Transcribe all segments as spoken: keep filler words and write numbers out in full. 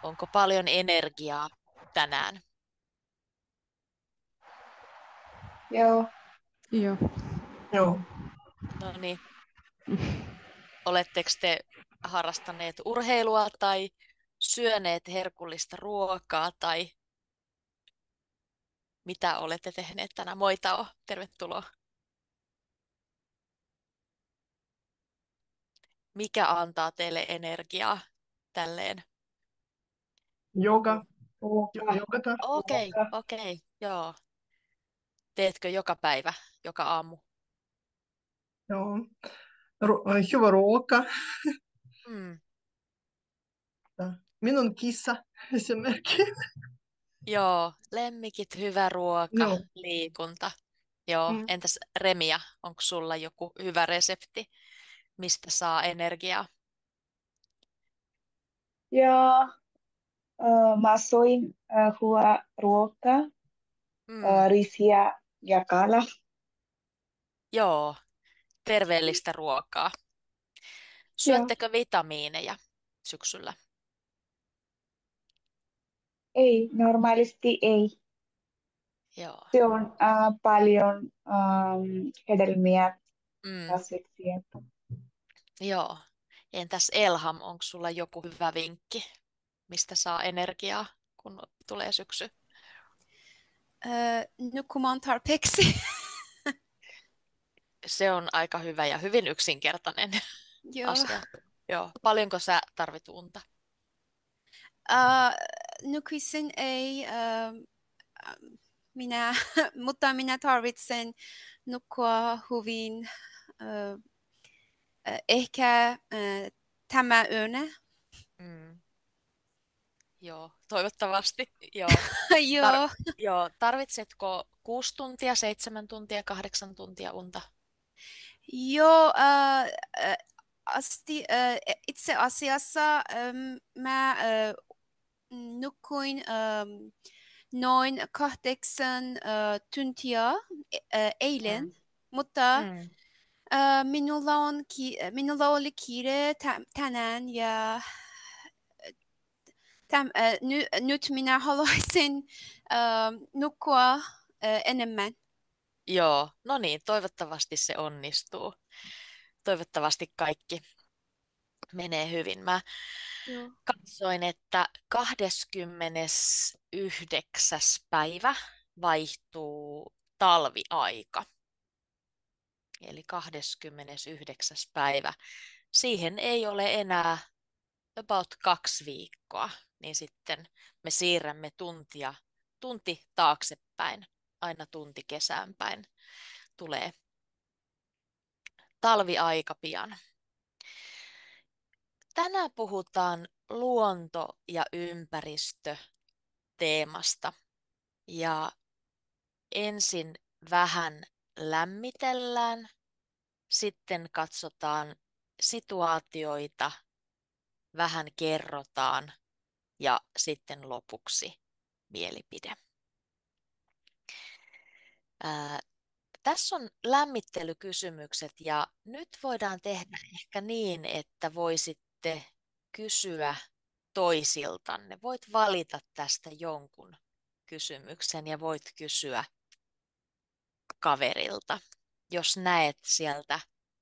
Onko paljon energiaa tänään? Joo. Joo. Joo. No niin. Oletteko te harrastaneet urheilua tai syöneet herkullista ruokaa tai mitä olette tehneet tänään? Moi Tao, tervetuloa. Mikä antaa teille energiaa tälleen? Yoga. Ruoka. Jo- Jogata. Okei, Ruoka. okei, joo. Teetkö joka päivä, joka aamu? Joo. Ru- Hyvä ruoka. Mm. Minun kissa esimerkiksi. Joo, lemmikit, hyvä ruoka, Joo. liikunta. Joo, Mm. entäs Remia, onko sulla joku hyvä resepti, mistä saa energiaa? Ja äh, mä soin äh, hyvää ruokaa, Mm. äh, risiä ja kala. Joo, terveellistä ruokaa. Joo. Syöttekö vitamiineja syksyllä? Ei, normaalisti ei. Joo. Se on äh, paljon ähm, hedelmiä, Mm. kasviksia. Joo. Entäs Elham, onko sulla joku hyvä vinkki, mistä saa energiaa, kun tulee syksy? Öö, nukkumaan tarpeeksi. Se on aika hyvä ja hyvin yksinkertainen Joo. asia. Joo. Paljonko sä tarvit unta? Uh, nykyisin ei uh, minä, mutta minä tarvitsen nukkua hyvin uh, uh, ehkä uh, tämä yönä. Mm. Joo, toivottavasti. Joo. Joo. Tar- joo. Tarvitsetko kuusi tuntia, seitsemän tuntia, kahdeksan tuntia unta? Joo, uh, uh, asti, uh, itse asiassa um, mä uh, nukuin um, noin kahdeksan uh, tuntia uh, eilen, Mm. mutta Mm. uh, minulla, on ki- minulla oli kiire tä- tänään ja täm, uh, ny- nyt minä haluaisin uh, nukkua uh, enemmän. Joo, no niin, toivottavasti se onnistuu. Toivottavasti kaikki menee hyvin. Mä Joo. katsoin, että kahdeskymmenesyhdeksäs päivä vaihtuu talviaika. Eli kahdeskymmenesyhdeksäs päivä. Siihen ei ole enää about kaksi viikkoa, niin sitten me siirrämme tuntia, tunti taaksepäin, aina tunti kesään päin. Tulee talviaika pian. Tänään puhutaan luonto- ja ympäristöteemasta. Ja ensin vähän lämmitellään, sitten katsotaan situaatioita, vähän kerrotaan ja sitten lopuksi mielipide. Ää, tässä on lämmittelykysymykset ja nyt voidaan tehdä ehkä niin, että voisitte kysyä toisiltanne. Voit valita tästä jonkun kysymyksen ja voit kysyä kaverilta, jos näet sieltä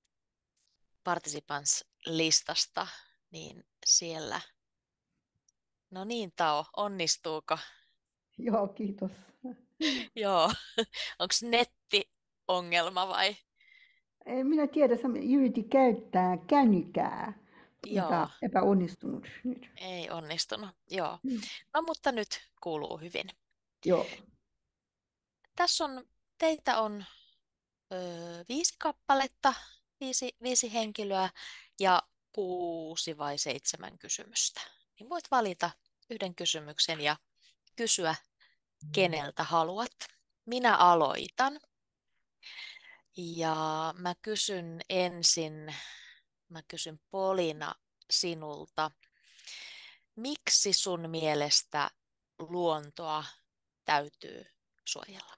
participants-listasta, niin siellä. No niin, Tao, onnistuuko? Joo, kiitos. Joo, onko netti ongelma vai? En minä tiedä, sä yritin käyttää kännykää, Joo, mutta epäonnistunut nyt. ei onnistunut. Joo. Mm. No mutta nyt kuuluu hyvin. Joo. Tässä on, teitä on ö, viisi kappaletta, viisi, viisi henkilöä ja kuusi vai seitsemän kysymystä. Niin voit valita yhden kysymyksen ja kysyä keneltä haluat. Minä aloitan. Ja mä kysyn ensin, mä kysyn Polina sinulta, miksi sun mielestä luontoa täytyy suojella?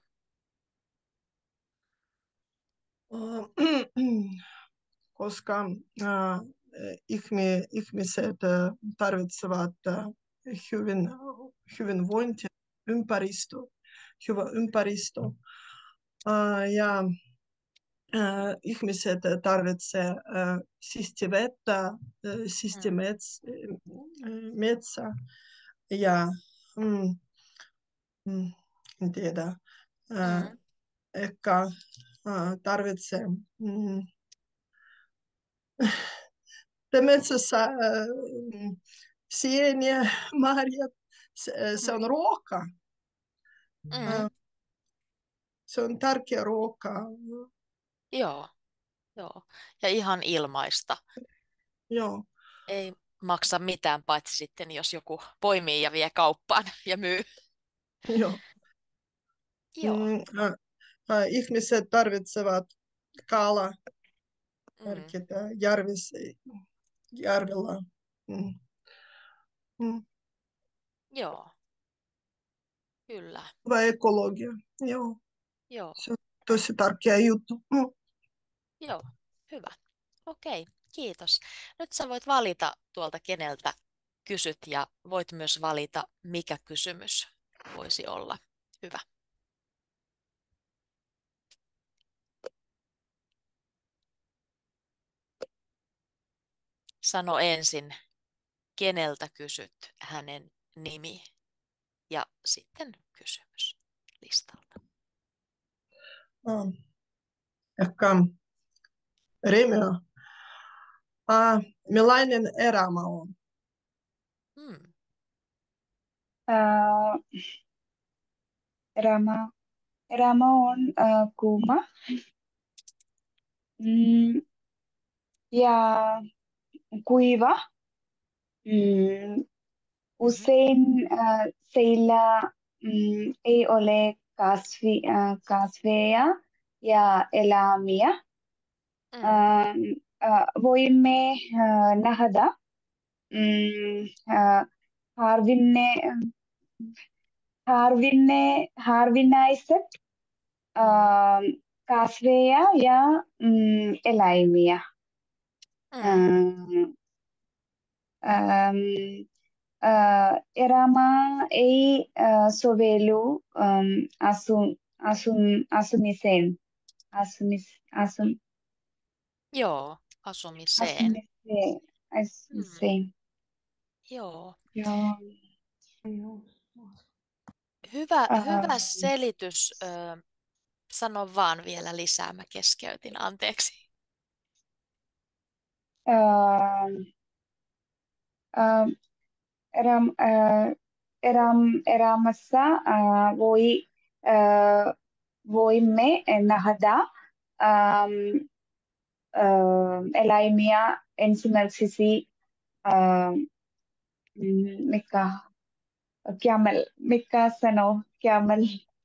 Koska äh, ihmi, ihmiset äh, tarvitsevat äh, hyvin, hyvinvointi, ympäristö, hyvä ympäristö. Uh, ja uh, ihmiset tarvitsevat uh, siistiä vettä, uh, siistiä Mm. mets, metsä ja mm, mm, en tiedä, uh, Mm. ehkä uh, tarvitsee mm, metsässä uh, sieniä, marjat, se, se on Mm. ruoka. Mm. Uh, se on tärkeä ruoka. Joo, joo. Ja ihan ilmaista. Joo. Ei maksa mitään, paitsi sitten, jos joku poimii ja vie kauppaan ja myy. Joo. Joo. Mm, äh, äh, ihmiset tarvitsevat kala, Mm. merkitä järvis, järvellä. Mm. Mm. Joo, kyllä. Hyvä ekologia. Joo. Joo, Se on tosi tärkeä juttu. Mm. joo. Hyvä. Okei, kiitos. Nyt sä voit valita tuolta, keneltä kysyt, ja voit myös valita, mikä kysymys voisi olla hyvä. Sano ensin, keneltä kysyt, hänen nimi ja sitten kysymys listalta. Ah, ehkä Remia. Ah, millainen elämä on? Hmm. Uh, Rama, Rama on uh, kuuma. Mm, ja kuiva. Mm, Mhm. usein uh, siellä mm, ei ole kasvi, uh, kasveja ja eläimiä. Mm. Um, uh, voimme uh, nähdä mm, uh, harvinne, harvinne, harvinaiset Mm. uh, kasveja ja mm, eläimiä. Mm. Um, um, uh, elämä ei uh, sovellu um, asun, asun, asumiseen. Asumis, asun, Joo, asumiseen. asumiseen. Mm. Asumiseen. Joo. Joo. Hyvä, hyvä Uh, selitys. Ö, sano vaan vielä lisää, mä keskeytin, anteeksi. uh, uh, eram, uh, eram, erämässä uh, voi, uh, voimme nähdä um, uh, eläimiä ensimmäiseksi uh, mikä, camel, mikä sanoo camel,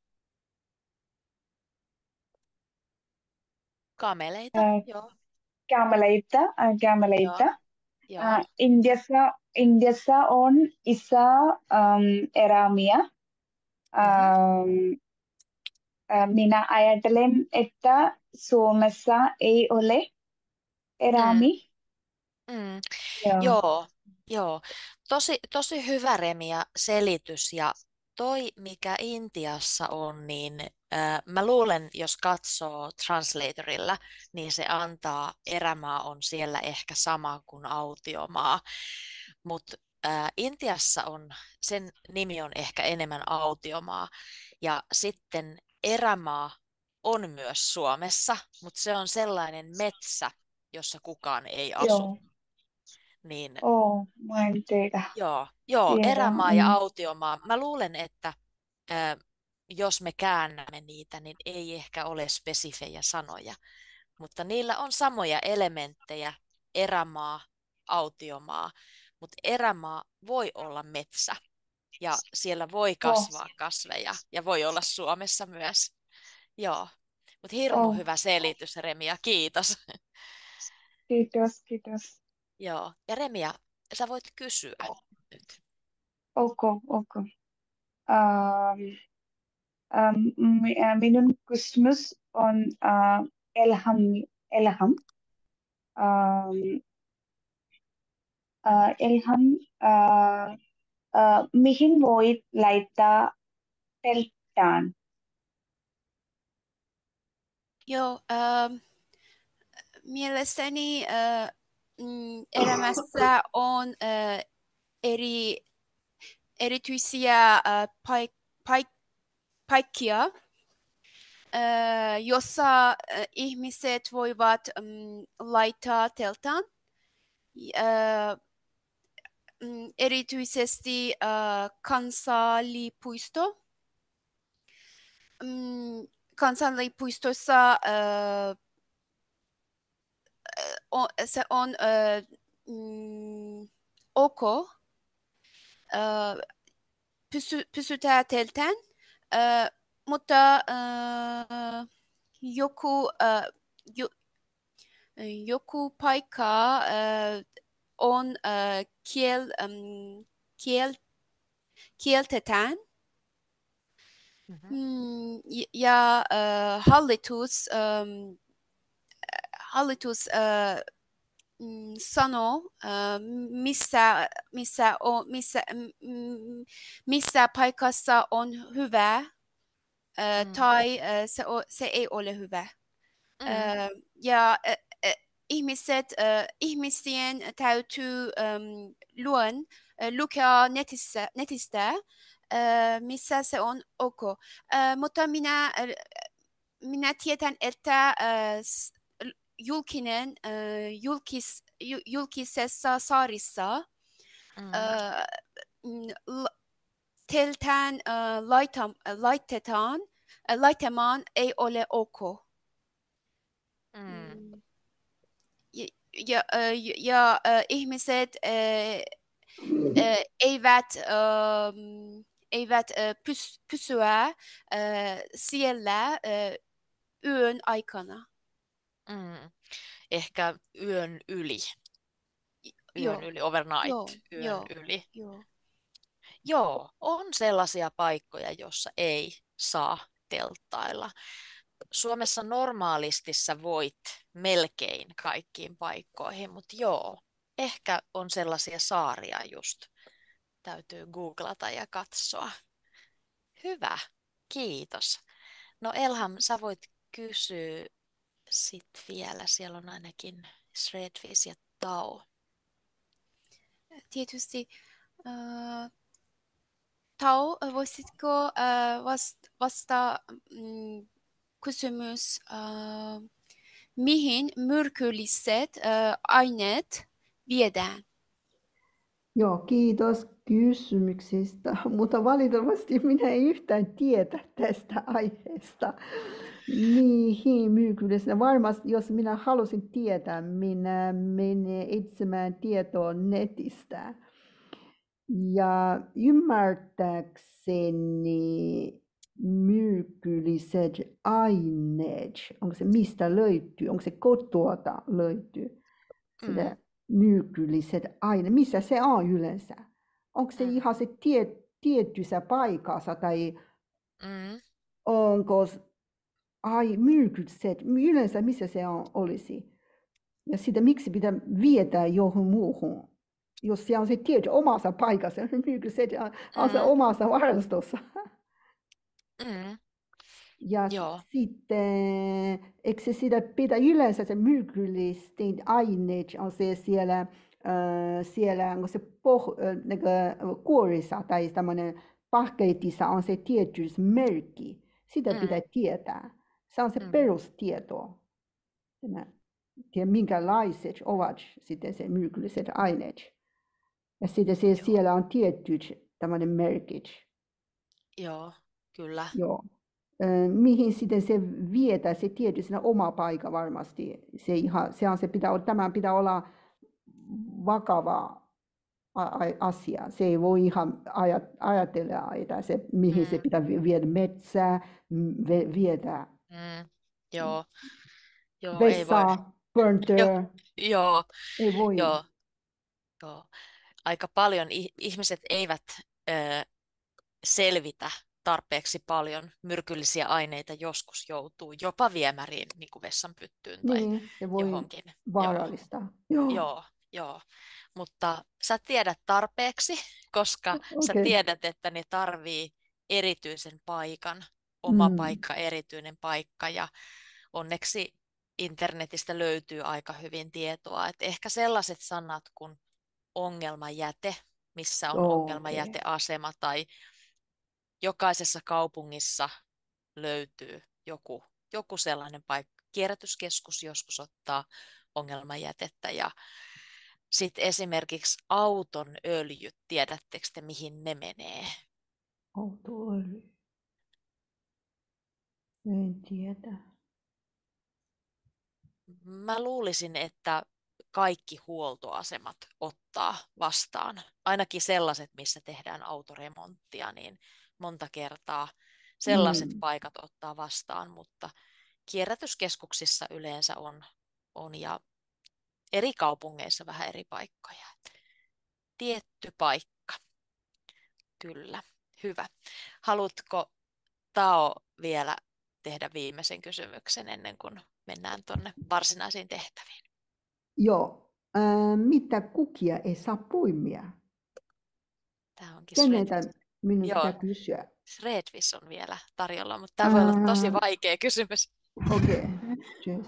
Kameleita, uh, joo, cameleita, uh, cameleita. joo, joo. Uh, Indiassa, Indiassa on iso um, eläimiä. Mhm. Um, uh, minä ajattelen, että Suomessa ei ole Mm. eläimiä. Mm. Joo. Joo, joo. Tosi, tosi hyvä Remia selitys, ja toi mikä Intiassa on, niin äh, mä luulen, jos katsoo translatorilla, niin se antaa erämaa on siellä ehkä sama kuin autiomaa, mutta äh, Intiassa on, sen nimi on ehkä enemmän autiomaa, ja sitten erämaa on myös Suomessa, mutta se on sellainen metsä, jossa kukaan ei asu. Joo. Niin Oh, mä en tiedä. joo, joo, Tiedä. erämaa ja Mm. autiomaa. Mä luulen, että ö, jos me käännämme niitä, niin ei ehkä ole spesifejä sanoja, mutta niillä on samoja elementtejä, erämaa, autiomaa, mutta erämaa voi olla metsä ja siellä voi Oh, kasvaa kasveja ja voi olla Suomessa myös. Joo, mutta hirmu oh. hyvä selitys, Remia, kiitos. Kiitos, kiitos. Joo, ja Remia, sä voit kysyä nyt. Ok, ok. Um, um, mi- äh, minun kysymys on uh, Elham. Elham. Um, uh, Elham, uh, uh, mihin voit laittaa telttaan? Joo, ähm, mielestäni äh, mm, elämässä on äh, eri, erityisiä äh, paik- paik- paikkia, äh, jossa äh, ihmiset voivat mm, laittaa teltan. Äh, mm, erityisesti äh, kansallipuisto. Mm, kansallipuistossa äh, on, se on äh, mm, ok äh, pysy, pysytää teltään, äh, mutta äh, joku, äh, jo, joku paikka äh, on äh, kiel, ähm, kiel, kieltetään. Mhm. Mm, y- ja äh, hallitus, ähm, hallitus äh, mm, sanoo, äh, missä, missä, on, missä, mm, missä paikassa on hyvä äh, Mm. tai äh, se, o, se ei ole hyvä. Mm. Äh, ja äh, äh, ihmiset, äh, ihmisien täytyy ähm, luen, äh, lukea netissä, netistä, äh, missä se on ok. Äh, mutta minä, äh, minä tiedän, että äh, s- julkinen, äh, julkis, ju- julkisessa saarissa Mm. äh, mm, l- teltään äh, laitam, laitetaan, äh, laitamaan ei ole ok. Mm. Mm. Ja, ja, äh, ja äh, ihmiset äh, äh, eivät, ähm, eivät äh, pys, pysyä äh, siellä äh, yön aikana. Mm. Ehkä yön yli, yön Joo, yli, overnight, joo, yön joo, yli. joo. Joo, on sellaisia paikkoja, joissa ei saa telttailla. Suomessa normaalisti sä voit melkein kaikkiin paikkoihin, mutta joo, ehkä on sellaisia saaria just. Täytyy googlata ja katsoa. Hyvä, kiitos. No Elham, sä voit kysyä sit vielä. Siellä on ainakin Shredfish ja Tao. Tietysti äh, Tao, voisitko äh, vast, vasta mm, kysymys, äh, mihin myrkylliset äh, aineet viedään? Joo, kiitos kysymyksistä, mutta valitettavasti minä en yhtään tiedä tästä aiheesta. Mihin myykyydessä? Varmasti, jos minä halusin tietää, minä menen etsimään tietoa netistä. Ja ymmärtääkseni myrkylliset aineet, onko se mistä löytyy, onko se kotoa löytyy, sitä Mm, myrkylliset aineet, missä se on yleensä? Onko se mm, ihan se tie, tietyssä paikassa tai mm, onko s- ai, myrkylliset, yleensä missä se on, olisi? Ja sitä miksi pitää viedä johon muuhun? Jos se on se tietty omassa paikassa, myrkylliset on, on se mm, omassa varastossa. mm. Ja s- Joo. sitten, eikö se sitä pitää yleensä se myrkyllisten aineet on se siellä, äh, siellä onko se poh, äh, niinku kuorissa tai tämmöinen paketissa on se tietty merkki. Sitä pitää Mm, tietää. Se on se mm, perustieto. Tämä, tiedä, minkälaiset ovat sitten se myrkylliset aineet. Ja sitten se, joo. siellä on tietyt tämmöinen merkit. Joo, kyllä. Joo. Ö, mihin sitten se vietää, se tietysti siinä oma paikka varmasti. Se, ihan, se, on, se pitää, olla- tämän pitää olla vakava a- a- asia. Se ei voi ihan ajat- ajatella, että se, mihin se Mm, pitää vi- viedä metsää, m- ve- viedä mm. Joo, joo, ei voi. vessaa, Joo, pöntöä. joo, Ei voi. joo, joo. Aika paljon ih- ihmiset eivät ö, selvitä tarpeeksi paljon myrkyllisiä aineita, joskus joutuu jopa viemäriin, niin kuin vessanpyttyyn tai Niin, se voi johonkin. Joo, vaarallista. Joo. joo, joo. Mutta sä tiedät tarpeeksi, koska sä Okei. tiedät, että ne tarvii erityisen paikan, oma Mm. paikka, erityinen paikka ja onneksi internetistä löytyy aika hyvin tietoa, että ehkä sellaiset sanat kuin ongelmajäte, missä on Okei. ongelmajäteasema tai jokaisessa kaupungissa löytyy joku, joku sellainen paikka. Kierrätyskeskus joskus ottaa ongelmajätettä ja sitten esimerkiksi auton öljyt, tiedättekö te mihin ne menee? Autoöljy. En tiedä. Mä luulisin, että kaikki huoltoasemat ottaa vastaan, ainakin sellaiset, missä tehdään autoremonttia, niin monta kertaa sellaiset Mm. paikat ottaa vastaan, mutta kierrätyskeskuksissa yleensä on, on ja eri kaupungeissa vähän eri paikkoja. Tietty paikka, kyllä, hyvä. Haluatko Tao vielä tehdä viimeisen kysymyksen ennen kuin mennään tuonne varsinaisiin tehtäviin? Joo. Ää, mitä kukia ei saa poimia? Tämä onkin Keneltä Sredvis. minun Joo, pitää kysyä? Sredvis on vielä tarjolla, mutta tämä voi olla tosi Ää, vaikea kysymys. Okei. Yes.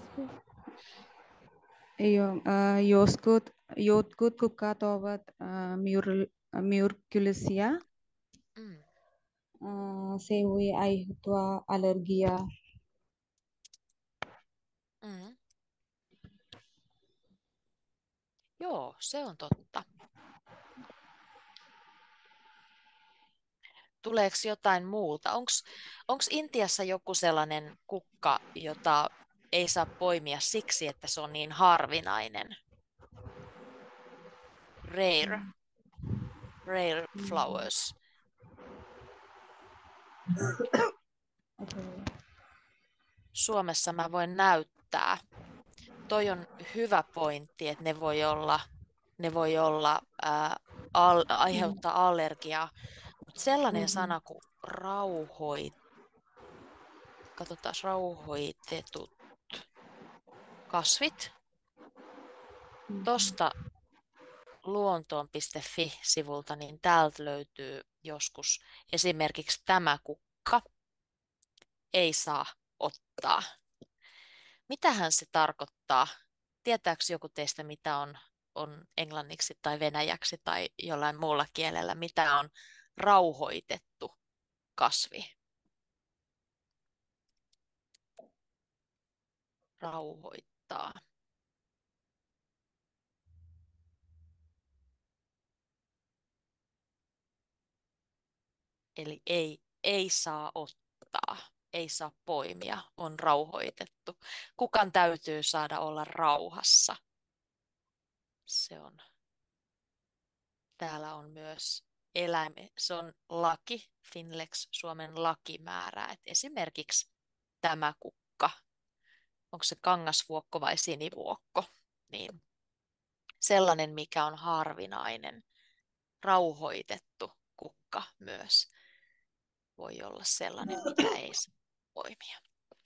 Joo, äh, jotkut, jotkut kukat ovat äh, myr- myrkyllisiä. Mm. Äh, se voi aiheuttaa allergiaa. Mm. Joo, se on totta. Tuleeko jotain muuta? Onko Intiassa joku sellainen kukka, jota ei saa poimia siksi, että se on niin harvinainen? Rare, rare flowers. Okay. Suomessa mä voin näyttää. Toi on hyvä pointti, että ne voi olla, ne voi olla ää, al, aiheuttaa allergiaa. Mutta sellainen Mhm. sana kuin rauhoit, katsotaan, rauhoitetut kasvit. Tuosta luontoon piste fi-sivulta, niin täältä löytyy joskus esimerkiksi tämä kukka ei saa ottaa. Mitähän se tarkoittaa? Tietääkö joku teistä, mitä on, on englanniksi tai venäjäksi tai jollain muulla kielellä, mitä on rauhoitettu kasvi? Rauhoittaa. Eli ei, ei saa ottaa, ei saa poimia, on rauhoitettu. Kukan täytyy saada olla rauhassa. Se on. Täällä on myös eläime, se on laki, Finlex, Suomen laki määrää, että esimerkiksi tämä kukka, onko se kangasvuokko vai sinivuokko, niin sellainen, mikä on harvinainen, rauhoitettu kukka myös voi olla sellainen, mitä ei saa poimia.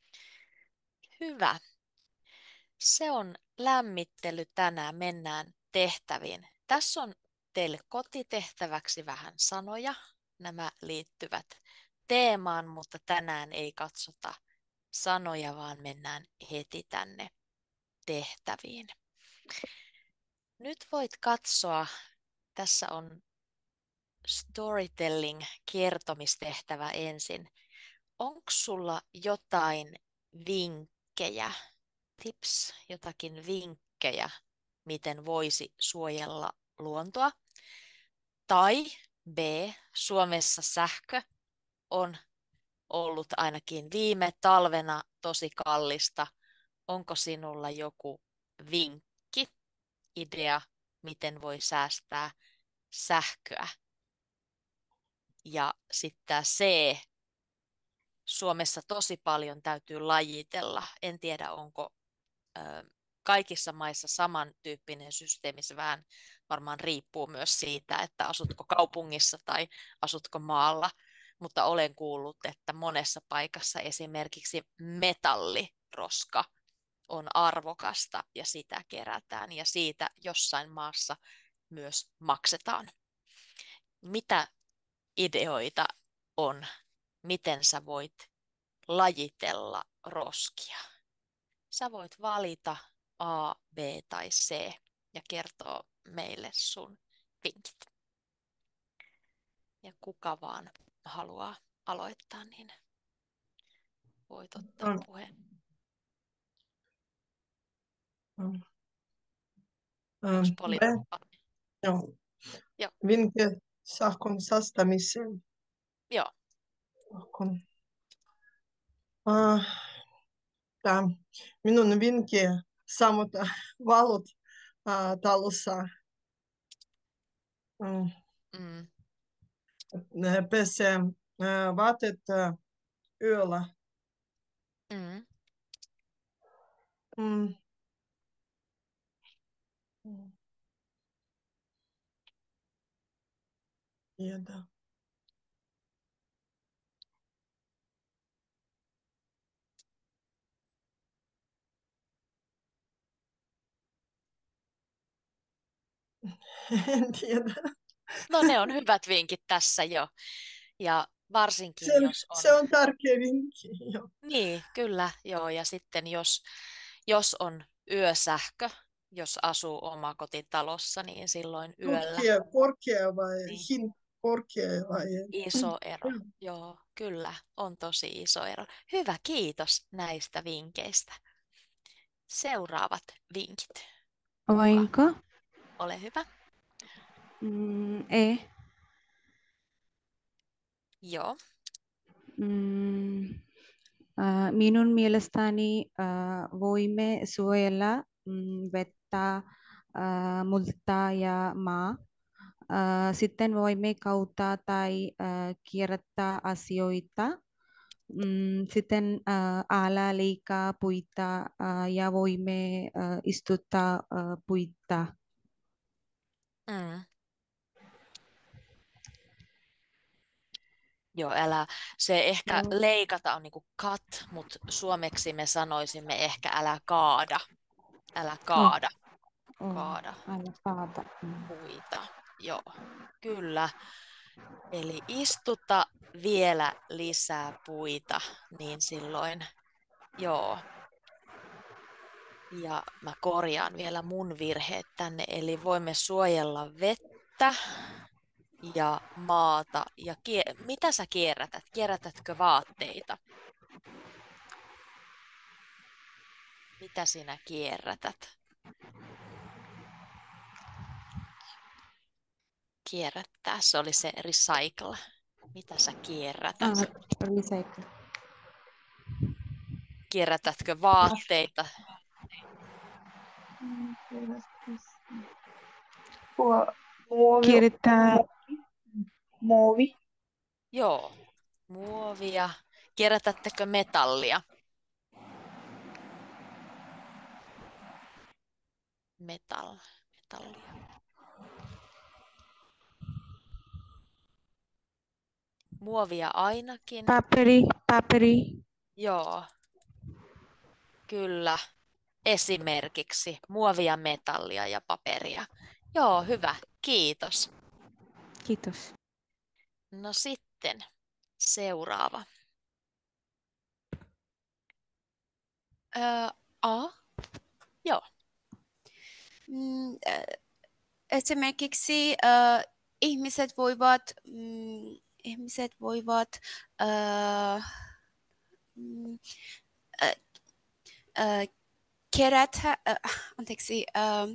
Hyvä. Se on lämmittely tänään. Mennään tehtäviin. Tässä on teille kotitehtäväksi vähän sanoja. Nämä liittyvät teemaan, mutta tänään ei katsota sanoja, vaan mennään heti tänne tehtäviin. Nyt voit katsoa, tässä on storytelling, kertomistehtävä ensin. Onko sulla jotain vinkkejä, tips, jotakin vinkkejä, miten voisi suojella luontoa? Tai B, Suomessa sähkö on ollut ainakin viime talvena tosi kallista. Onko sinulla joku vinkki, idea, miten voi säästää sähköä? Ja sitten C, Suomessa tosi paljon täytyy lajitella. En tiedä, onko ö, kaikissa maissa samantyyppinen systeemi. Se vähän varmaan riippuu myös siitä, että asutko kaupungissa tai asutko maalla. Mutta olen kuullut, että monessa paikassa esimerkiksi metalliroska on arvokasta ja sitä kerätään ja siitä jossain maassa myös maksetaan. mitä ideoita on, miten sä voit lajitella roskia? Sä voit valita A, B tai C ja kertoa meille sun vinkit. Ja kuka vaan haluaa aloittaa, niin voit ottaa Mm. puheen. Mm. Onko Ähm, poli... Beh, joo. Joo. Vinke sahkon sastamiseen. Joo. Sahkon. Ah, tää minun vinkki sammuttaa valot ah, talossa. Mm. Mm. Pese ah, vaatteet ah, yöllä. Mm. Mm. Mm. Tiedä. En tiedä. No ne on hyvät vinkit tässä jo. Ja Se, varsinkin jos on... se on tärkeä vinkki. Joo. Niin, kyllä, joo. Ja sitten jos, jos on yösähkö, jos asuu omakotitalossa, niin silloin yöllä Korkea, korkea vai niin hin, korkea vai? iso ero. Joo. Joo, kyllä, on tosi iso ero. Hyvä, kiitos näistä vinkkeistä. Seuraavat vinkit. Voinko? Ole hyvä. Mm, E. Joo. Mm, äh, minun mielestäni äh, voimme suojella mm, vettä, äh, multaa ja maa. Äh, sitten voimme kautta tai äh, kierrättää asioita. Mm, sitten äh, ala leikkaa puita äh, ja voimme äh, istuttaa äh, puita. Mm. Joo, älä, se ehkä Joo. leikata on niinku cut, mutta suomeksi me sanoisimme ehkä älä kaada. Älä Oh, kaada, oh, kaada ala paata. Mm. puita. Joo, kyllä. Eli istuta vielä lisää puita, niin silloin, joo. Ja mä korjaan vielä mun virheet tänne, eli voimme suojella vettä ja maata. Ja kie- mitä sä kierrätät? Kierrätätkö vaatteita? Mitä sinä kierrätät? Kierrättää, se oli se recycle. Mitä sä kierrätät? Ah, recycle. Kierrätätkö vaatteita? Tuo muovi, Kierrättää muovi, Joo, muovia. Kierrätättekö metallia? Metal, metallia. Muovia ainakin. paperi, paperi. Joo, kyllä. Esimerkiksi muovia, metallia ja paperia. Joo, hyvä. Kiitos. Kiitos. No sitten seuraava. Ö, A. Joo. Mm, ö, Esimerkiksi ö, ihmiset voivat, mm, ihmiset voivat ö, mm, ö, ö, kerätä, ö, anteeksi, ö,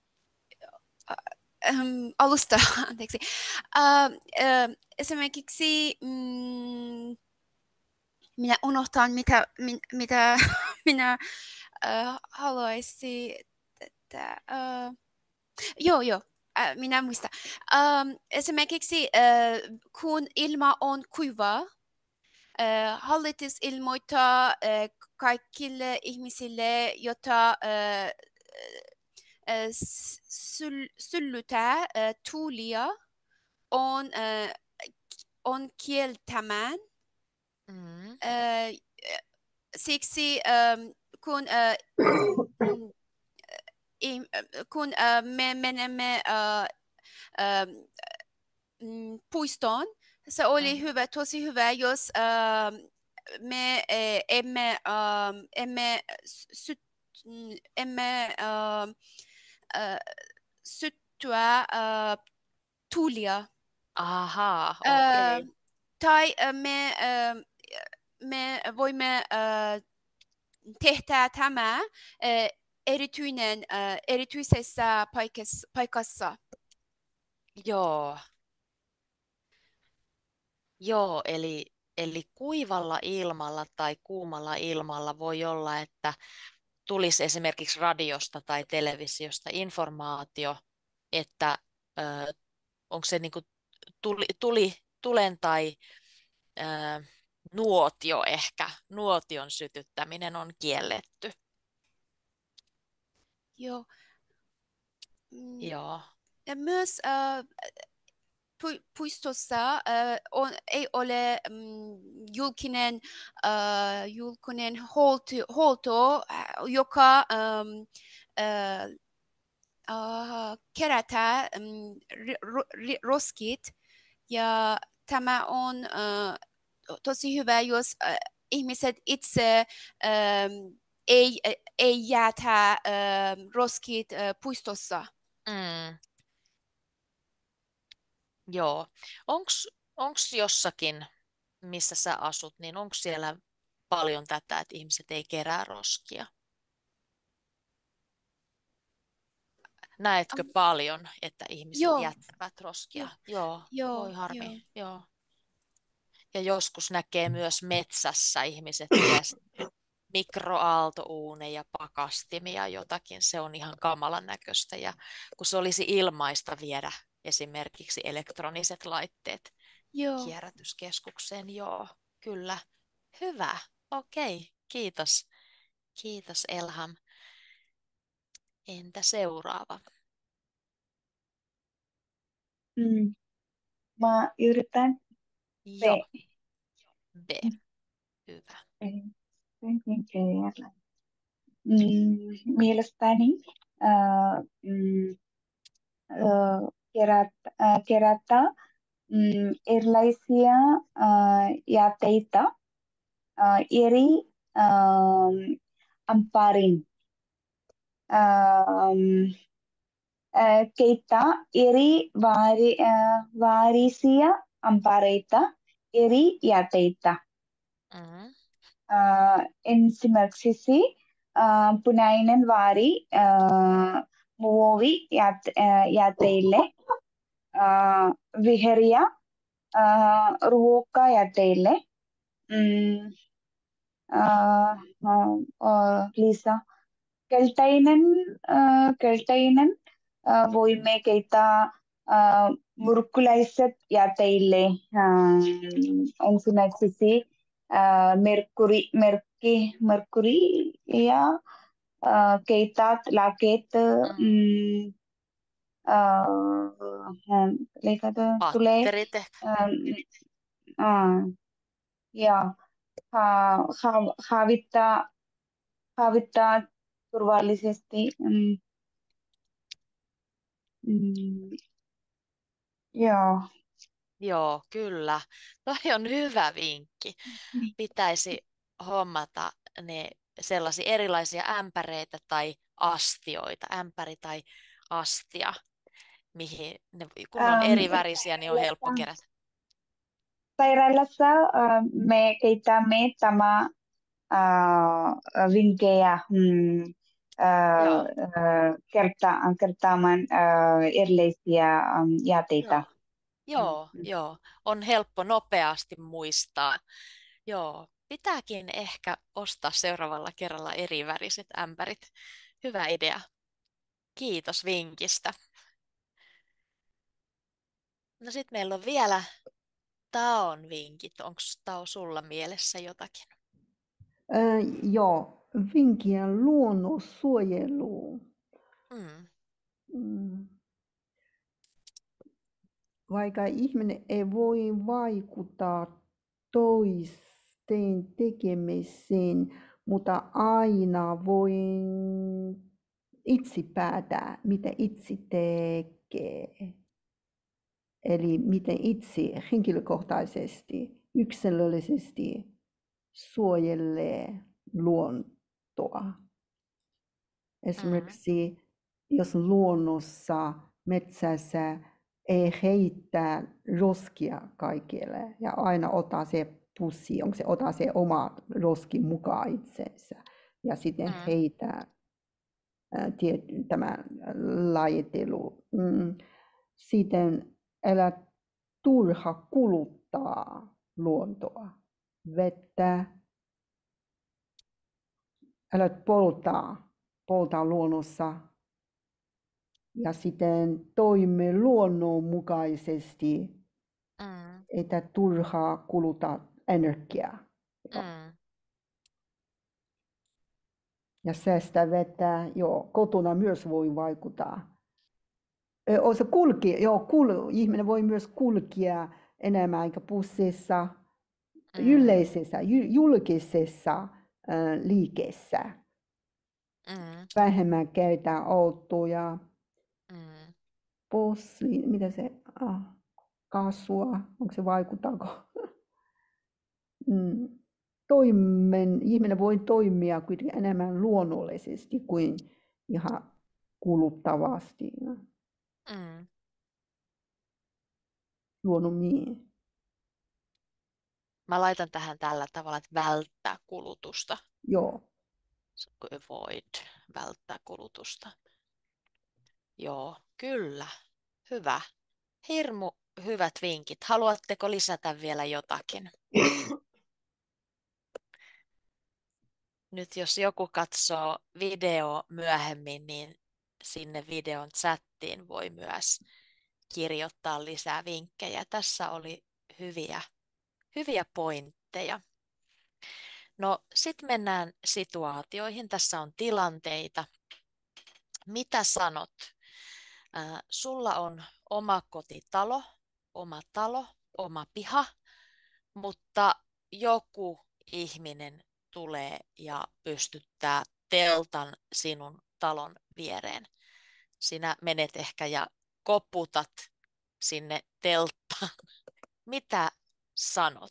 ähm, alusta, anteeksi. Äh, äh, esimerkiksi mm, minä unohtan, mitä, min, mitä minä äh, haluaisin. Että, äh, joo, joo. Äh, minä muistan. Ähm, esimerkiksi äh, kun ilma on kuiva, äh, hallitus ilmoittaa äh, kaikille ihmisille, jotta äh, äh, syl, syllytää äh, tuulia on, äh, on kieltämään. Mm. Äh, siksi ähm, kun, äh, mm, im- kun äh, me menemme äh, ähm, mm, puistoon. Se oli Mm. hyvä, tosi hyvä, jos ähm, me eh, emme, ähm, emme, sy, mm, emme ähm, äh, syttyä äh, tulia. Ahaa, Äh, okei. tai äh, me, äh, me voimme äh, tehdä tämä äh, erityinen, äh, erityisessä paikassa. paikassa. Joo. Joo, eli, eli kuivalla ilmalla tai kuumalla ilmalla voi olla, että tulisi esimerkiksi radiosta tai televisiosta informaatio, että ö, onko se niinku tuli, tuli, tulen tai ö, nuotio ehkä, nuotion sytyttäminen on kielletty. Joo. Mm, Joo. ja myös äh, pu- puistossa äh, on, ei ole mm, julkinen, äh, julkinen huolto, huolto äh, joka ähm, äh, äh, kerätä mm, ri- ro- ri- roskit. Ja tämä on äh, tosi hyvä, jos äh, ihmiset itse ähm, ei, ei jätä ähm, roskit äh, puistossa. Mm, joo. Onks, onks jossakin, missä sä asut, niin onko siellä paljon tätä, että ihmiset ei kerää roskia? Näetkö paljon, että ihmiset Joo, jättävät roskia? Joo, joo, voi harmi. joo. Joo. Ja joskus näkee myös metsässä ihmiset vie mikroaaltouuneja, pakastimia, jotakin. Se on ihan kamalan näköistä. Ja kun se olisi ilmaista viedä esimerkiksi elektroniset laitteet Joo. kierrätyskeskukseen, joo, kyllä. Hyvä. Okei, kiitos. Kiitos Elham. Entä seuraava? Mm. Mä yritän Joo, se. B. Hyvä. Mm, mielestäni äh, mm, äh, kerätä, äh, kerätä mm, erilaisia äh, jätteitä äh, eri ähm, amparin. Ähm, äh, keitä eri vari, äh, varisia ampareita eri jätteitä. Mm-hmm. Äh, esimerkiksi äh, punainen vari äh, muovi jät, äh, jäteille, äh, vihreä äh, ruokajäteille, mm, äh, äh, Lisa, keltainen, äh, keltainen äh, voimme käyttää äh, myrkylaiset jäteille, äh, esimerkiksi äh, merkuri, merkki, merkuri ja äh, keitaat lääkkeet, mm, äh, leikata tulee Patterit ehkä. äh, äh, ja ha, ha, havittaa, havittaa turvallisesti. Mm, mm, joo. Joo, kyllä. Toi on hyvä vinkki. Pitäisi hommata ne sellaisia erilaisia ämpäreitä tai astioita, ämpäri tai astia, mihin ne, kun on Ähm, eri värisiä, niin on helppo kerätä. Sairaalassa äh, me keitämme tämä äh, vinkkejä mm, äh, Joo, äh, kerta, kertaamaan äh, erilaisia ähm, jäteitä. joo, joo, Mm. joo. On helppo nopeasti muistaa. Joo, pitääkin ehkä ostaa seuraavalla kerralla eri väriset ämpärit. Hyvä idea. Kiitos vinkistä. No sitten meillä on vielä Taon vinkit. Onko Tao sulla mielessä jotakin? Äh, joo, vinkkien luonnonsuojelu. Mm. Mm. Vaikka ihminen ei voi vaikuttaa toisten tekemiseen, mutta aina voi itse päättää, mitä itse tekee. Eli miten itse henkilökohtaisesti, yksilöllisesti suojelee luontoa. Esimerkiksi jos luonnossa, metsässä ei heittää roskia kaikille ja aina ottaa se pussi, onko se ottaa se oma roski mukaan itseensä ja sitten Mm. heitä tämä lajittelu. Mm. Sitten älä turha kuluttaa luontoa, vettä, älä polttaa, polttaa luonnossa ja sitten toimi luonnonmukaisesti, Mm. että turhaa kuluta energiaa. Mm. Ja säästää vettä, joo, kotona myös voi vaikuttaa. Ö, osa kulki, joo, kul, ihminen voi myös kulkea enemmän eikä bussissa, Mm. yleisessä, ju- julkisessa äh, liikkeessä. Mm. Vähemmän käyttää autoja, Mm. bussi, mitä se, ah, kasvua, onko se vaikuttaako? mm. Toimen, ihminen voi toimia kuitenkin enemmän luonnollisesti kuin ihan kuluttavasti. Mm. Luonnomiin. Mä laitan tähän tällä tavalla, että välttää kulutusta. Joo. So avoid, välttää kulutusta. Joo, kyllä. Hyvä. Hirmu hyvät vinkit. Haluatteko lisätä vielä jotakin? Nyt jos joku katsoo video myöhemmin, niin sinne videon chattiin voi myös kirjoittaa lisää vinkkejä. Tässä oli hyviä, hyviä pointteja. No sitten mennään situaatioihin. Tässä on tilanteita. Mitä sanot? Äh, sulla on oma kotitalo, oma talo, oma piha, mutta joku ihminen tulee ja pystyttää teltan sinun talon viereen. Sinä menet ehkä ja koputat sinne telttaan. Mitä sanot?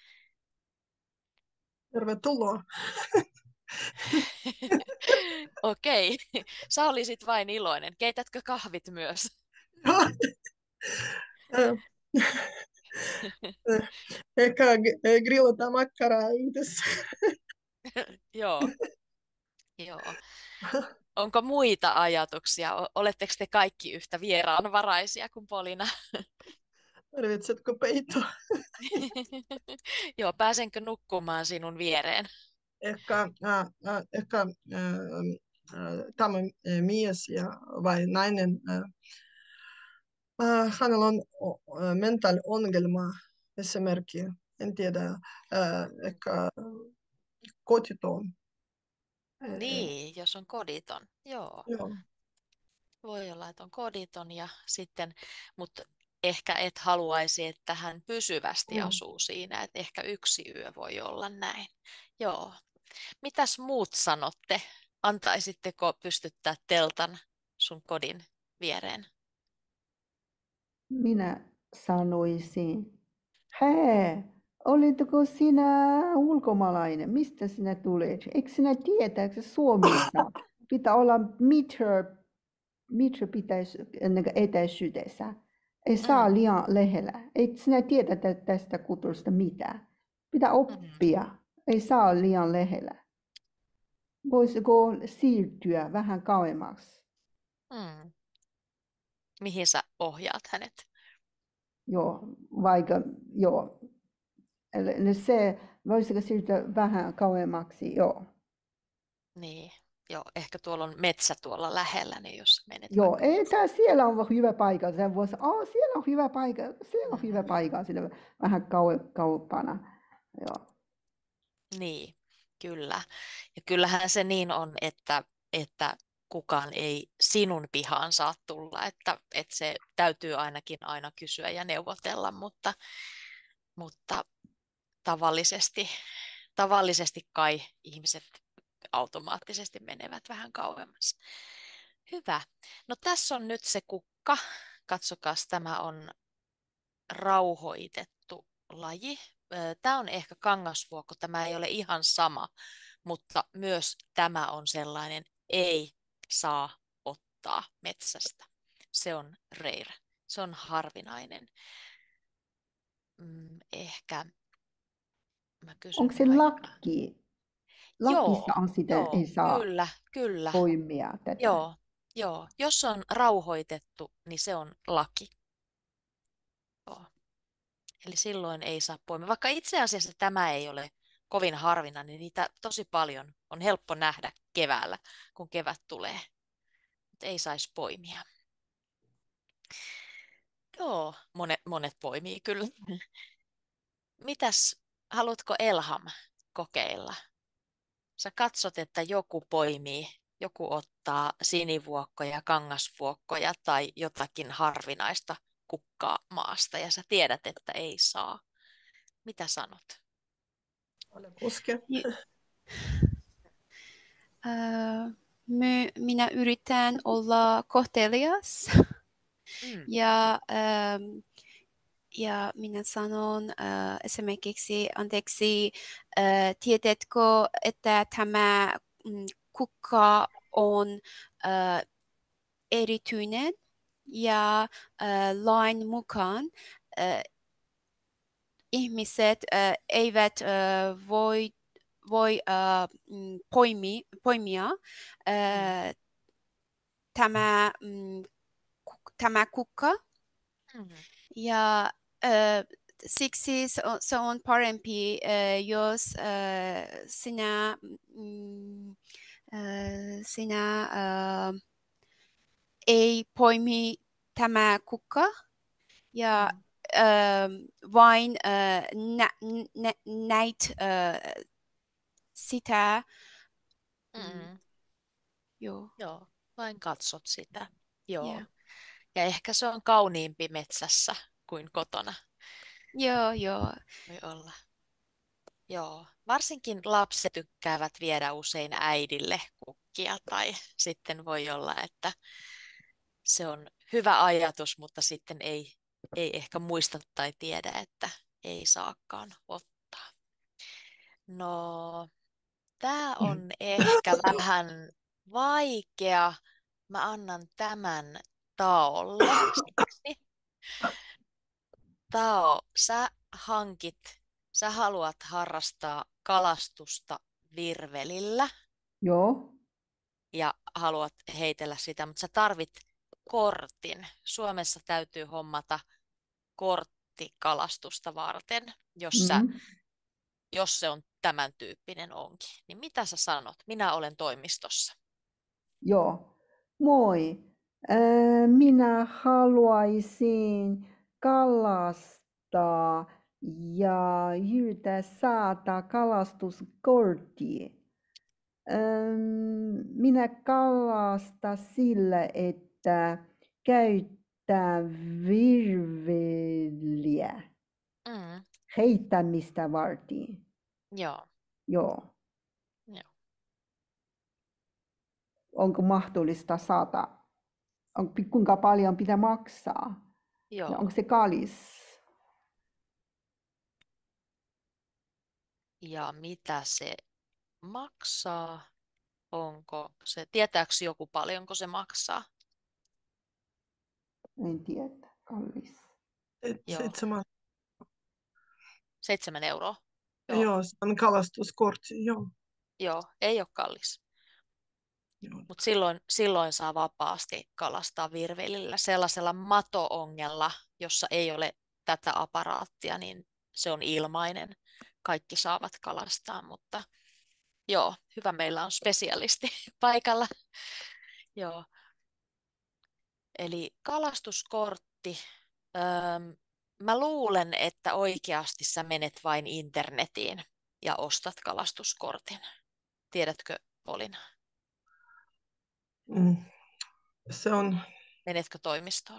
Tervetuloa. Okei, sä olisit vain iloinen. Keitätkö kahvit myös? Ehkä grillataan makkaraa yhdessä. Joo, joo. Onko muita ajatuksia? O- Oletteko te kaikki yhtä vieraanvaraisia kuin Polina? Tarvitsetko peittoa? Joo, pääsenkö nukkumaan sinun viereen? Ehkä, äh, äh, ehkä äh, äh, tämä mies ja, vai nainen, äh, äh, hänellä on äh, mental-ongelma esimerkki, en tiedä, äh, ehkä kotiton. Äh, Niin, jos on koditon. Joo, joo. voi olla, että on koditon ja sitten, mutta ehkä et haluaisi, että hän pysyvästi Mm. asuu siinä, että ehkä yksi yö voi olla näin. Joo. Mitäs muut sanotte? Antaisitteko pystyttää teltan sun kodin viereen? Minä sanoisin, hei, olitko sinä ulkomaalainen? Mistä sinä tulet? Eikö sinä tiedä, että Suomessa pitää olla meter, meter pitäisi etäisyydessä? Ei saa Mm. liian lähellä. Eikö sinä tiedä tä- tästä kulttuurista mitään? Pitää oppia. Ei saa liian lähellä. Voisiko siirtyä vähän kauemmaksi? Mm. Mihin sä ohjaat hänet? Joo, vaikka, joo. Eli se, voisiko siirtyä vähän kauemmaksi, joo. Niin, joo, ehkä tuolla on metsä tuolla lähellä, niin jos menet Joo, vaikka... ei, tää, siellä on hyvä paikka. Se voisi, oh, siellä on hyvä paikka, siellä on hyvä Mm. paikka, sinne vähän kau, kauempana. Joo. Niin, kyllä. Ja kyllähän se niin on, että, että kukaan ei sinun pihaan saa tulla, että, että se täytyy ainakin aina kysyä ja neuvotella, mutta, mutta tavallisesti, tavallisesti kai ihmiset automaattisesti menevät vähän kauemmas. Hyvä. No tässä on nyt se kukka. Katsokaa, tämä on rauhoitettu laji. Tämä on ehkä kangasvuokko, tämä ei ole ihan sama, mutta myös tämä on sellainen, ei saa ottaa metsästä. Se on rare, se on harvinainen. Mm, ehkä mä kysyn Onko se vaikka. lakki? Joo, Lakissa on sitä, joo, ei saa kyllä, kyllä. poimia tätä. Joo, joo. Jos on rauhoitettu, niin se on laki. Joo. Eli silloin ei saa poimia. Vaikka itse asiassa tämä ei ole kovin harvinainen, niin niitä tosi paljon on helppo nähdä keväällä, kun kevät tulee. Mutta ei saisi poimia. Joo, monet, monet poimii kyllä. Mitäs, haluatko Elham kokeilla? Sä katsot, että joku poimii, joku ottaa sinivuokkoja, kangasvuokkoja tai jotakin harvinaista kukkaa maasta ja sä tiedät, että ei saa. Mitä sanot? Ole koske. Ää, my, minä yritän olla kohtelias Mm. ja, ähm, ja minä sanon äh, esimerkiksi, anteeksi, äh, tiedätkö, että tämä mm, kukka on äh, erityinen ja äh, lain mukaan äh, ihmiset äh, eivät äh, voi, voi äh, mm, poimi, poimia äh, Mm. tämä, mm, kuk- tämä kukka. Mm. Ja äh, siksi se on, se on parempi, äh, jos äh, sinä, mm, äh, sinä äh, ei poimi tämä kukka ja Mm. äh, vain äh, nä, nä, näit äh, sitä. Mm, Mm. joo. Joo, vain katsot sitä. Joo. Yeah. Ja ehkä se on kauniimpi metsässä kuin kotona. Joo, joo. Voi olla. Joo, varsinkin lapset tykkäävät viedä usein äidille kukkia tai sitten voi olla, että se on hyvä ajatus, mutta sitten ei, ei ehkä muista tai tiedä, että ei saakaan ottaa. No, tämä on ehkä vähän vaikea. Mä annan tämän Taolle. Tao, sä hankit, sä haluat harrastaa kalastusta virvelillä Joo, ja haluat heitellä sitä, mutta sä tarvit kortin. Suomessa täytyy hommata kortti kalastusta varten, jos, sä, mm, jos se on tämän tyyppinen onki. Niin mitä sä sanot? Minä olen toimistossa. joo. Moi. Ää, minä haluaisin kalastaa ja yrittää saada kalastuskortti. Ähm, Minä kalastan sillä, että käyttää virveliä Mm, heittämistä varten. joo, Joo. joo. Onko mahdollista saada? On, kuinka paljon pitää maksaa? Ja joo. onko se kallis? Ja mitä se maksaa? Onko se, tietääkö joku paljonko se maksaa? En tiedä. Kallis. Et- Joo. Seitsemän. Seitsemän euroa. Joo, Joo, se on kalastuskortti. Joo. joo, ei ole kallis. Joo. Mutta silloin, silloin saa vapaasti kalastaa virvelillä. Sellaisella mato-ongella, jossa ei ole tätä aparaattia, niin se on ilmainen. Kaikki saavat kalastaa, mutta joo, hyvä, meillä on spesialisti paikalla. Joo. Eli kalastuskortti. Öm, mä luulen, että oikeasti sä menet vain internetiin ja ostat kalastuskortin. Tiedätkö, Polina? Mm. Se on, Menetkö toimistoon?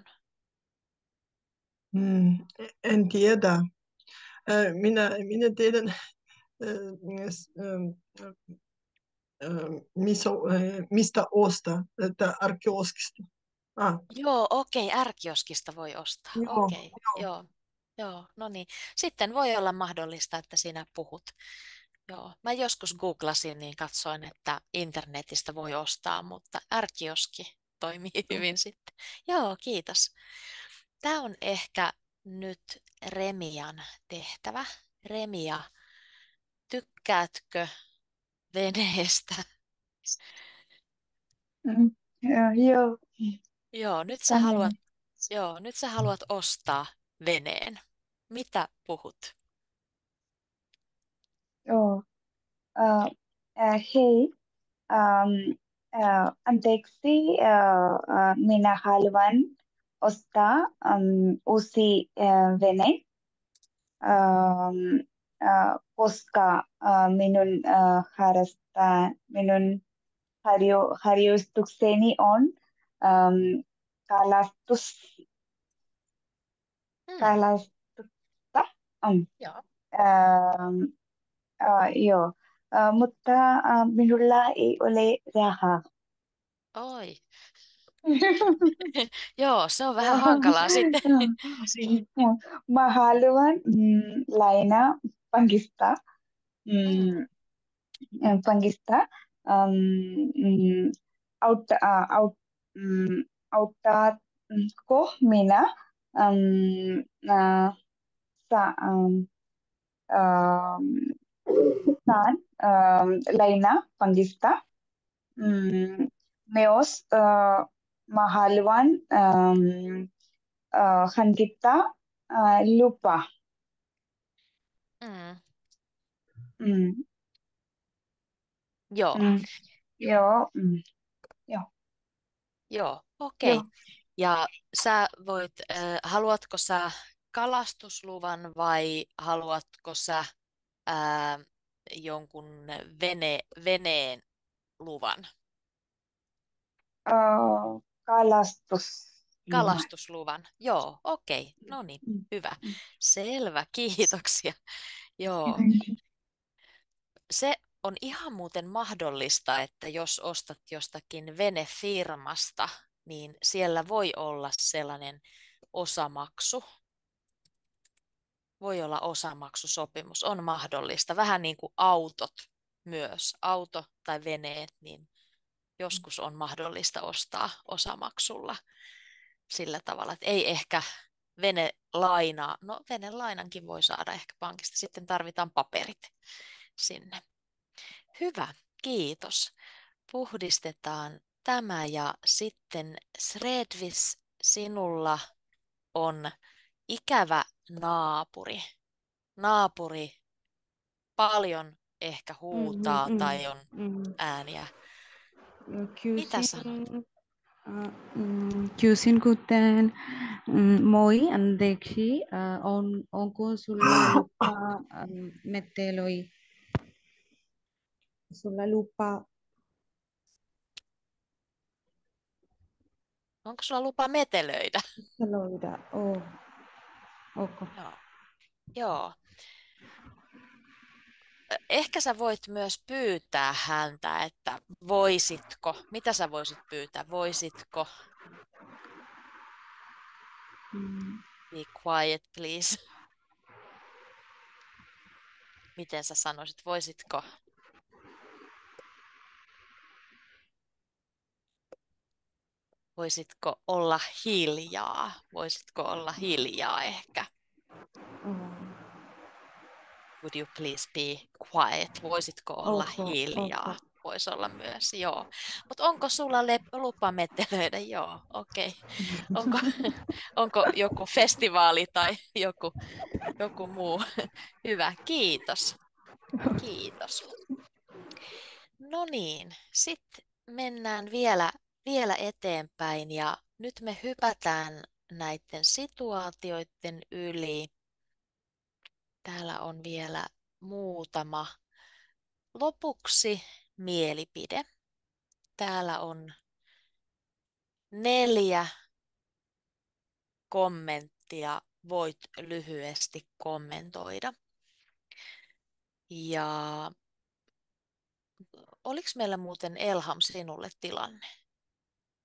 mm, en tiedä. Äh, Minä, minä tiedän, äh, s- ähm, äh, missä, äh, mistä ostaa, että arkioskista. Ah, Joo, okei, R-kioskista voi ostaa. joo, Okei, joo. joo. Joo, no niin. Sitten voi olla mahdollista, että sinä puhut. Joo, mä joskus googlasin, niin katsoin, että internetistä voi ostaa, mutta R-kioski toimii hyvin sitten. Joo, kiitos. Tämä on ehkä nyt Remian tehtävä. Remia, tykkäätkö veneestä? Mm, ja, joo, Joo, nyt sä haluat, samoin. joo, nyt sä haluat ostaa veneen. Mitä puhut? Joo. Uh, uh, hei, um, uh, anteeksi, uh, uh, minä haluan ostaa um, uusi uh, vene, um, uh, koska uh, minun uh, harrasta, minun harjo, harjoitukseni on um, kalastus, Hmm, kalastusta. Um, joo. um, uh, joo. Uh, mutta uh, minulla ei ole rahaa. Oi. Joo, se on vähän hankalaa sitten. Mä haluan mm, lainaa pankista, Mm, mm, pankista um, mm, autta, uh, aut, mm, auttaatko minä um, uh, sa, um, um, saan um, lainaa pankista mm, myös uh, mä haluan um, uh, hankita uh, lupa. mm, Mm, joo, mm, joo, mm, joo, joo, okei. joo. Ja sä voit, äh, haluatko sä kalastusluvan vai haluatko sä ää, jonkun vene, veneen luvan? Uh, kalastusluvan. Kalastusluvan. Joo, okei. No niin, Mm, hyvä. mm. Selvä, kiitoksia. Joo, se on ihan muuten mahdollista, että jos ostat jostakin venefirmasta, niin siellä voi olla sellainen osamaksu. Voi olla osamaksusopimus, on mahdollista. Vähän niin kuin autot myös. Auto tai veneet, niin joskus on mahdollista ostaa osamaksulla sillä tavalla, että ei ehkä venelainaa. No venelainankin voi saada ehkä pankista. Sitten tarvitaan paperit sinne. Hyvä, kiitos. Puhdistetaan tämä ja sitten Sredvis, sinulla on ikävä naapuri. Naapuri paljon ehkä Mm, huutaa mm, tai on mm. ääniä. Mm, Mitä sanot? Kysin, uh, mm, kysin kuten mm, moi, anteeksi, uh, on, onko sulla lupa um, metteloi, sulla lupa Onko sulla lupa metelöidä? metelöidä? Oh, ok. Joo. Joo. Ehkä sä voit myös pyytää häntä, että voisitko, mitä sä voisit pyytää? Voisitko Mm, be quiet, please? Miten sä sanoisit? Voisitko? Voisitko olla hiljaa? Voisitko olla hiljaa ehkä? oh, Would you please be quiet? Voisitko olla ok, ok. hiljaa? Voisi olla myös, joo. Mutta onko sulla le- lupa metelöidä? Joo, okei. Okay. Onko, onko joku festivaali tai joku, joku muu? Hyvä, kiitos. Kiitos. No niin, sitten mennään vielä, vielä eteenpäin ja nyt me hypätään näiden situaatioiden yli. Täällä on vielä muutama. Lopuksi mielipide. Täällä on neljä kommenttia. Voit lyhyesti kommentoida. Ja oliko meillä muuten Elham sinulle tilanne?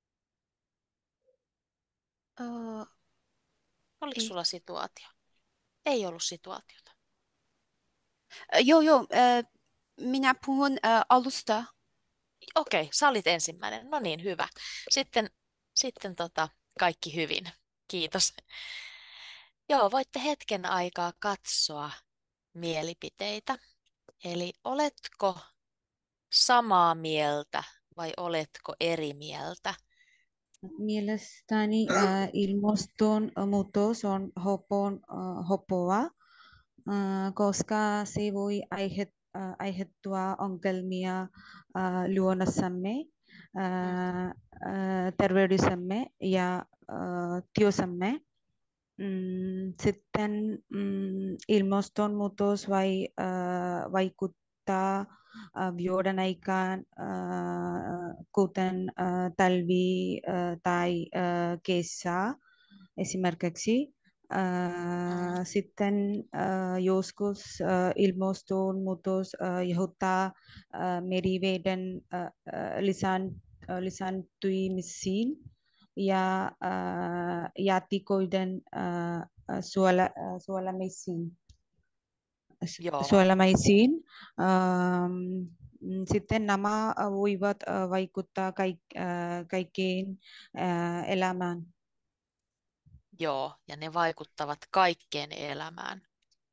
Uh, Oliko ei, sulla situaatio? Ei ollut situaatiota. Ö, Joo, joo. ö, Minä puhun ö, alusta. Okei, sä olit ensimmäinen. No niin, hyvä. Sitten, sitten tota, kaikki hyvin. Kiitos. Joo, voitte hetken aikaa katsoa mielipiteitä. Eli oletko samaa mieltä vai oletko eri mieltä? Mielestäni ää, ilmastonmuutos on hopon, ää, hopoa, ää, koska se voi aihe, ää, aiheuttaa ongelmia ää, luonnossamme, Mm, ää, ää, terveydessämme ja ää, työssämme. Mm, sitten mm, ilmastonmuutos vai, äh, vaikuttaa äh, vuoden aikaan, äh, kuten äh, talvi äh, tai äh, kesä esimerkiksi. mm, Äh, sitten äh, joskus äh, ilmastonmuutos äh, aiheuttaa äh, meriveden äh, äh, lisään, äh, lisääntymisiin ja äh, jätikoiden äh, suola, äh, suolamisiin. joo, suolamisiin. Ähm, Sitten nämä voivat äh, vaikuttaa kaik, äh, kaikkeen äh, elämään. joo, ja ne vaikuttavat kaikkeen elämään.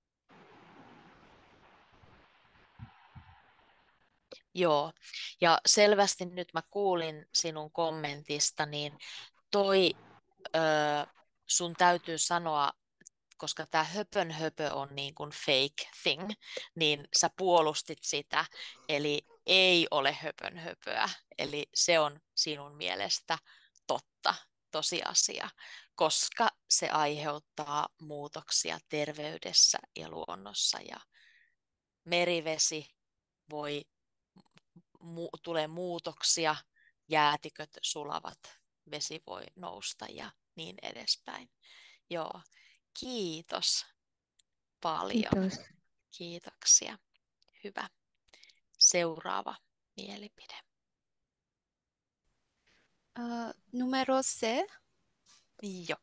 Joo, ja selvästi nyt mä kuulin sinun kommentista, niin toi ö, sun täytyy sanoa, koska tämä höpön höpö on niin kuin fake thing, niin sä puolustit sitä, eli ei ole höpön höpöä, eli se on sinun mielestä totta, tosiasia, koska se aiheuttaa muutoksia terveydessä ja luonnossa ja merivesi voi, mu, tulee muutoksia, jäätiköt sulavat, vesi voi nousta ja niin edespäin. Joo, kiitos paljon. Kiitos. Kiitoksia. Hyvä. Seuraava mielipide. Ö, Numero C. Joo.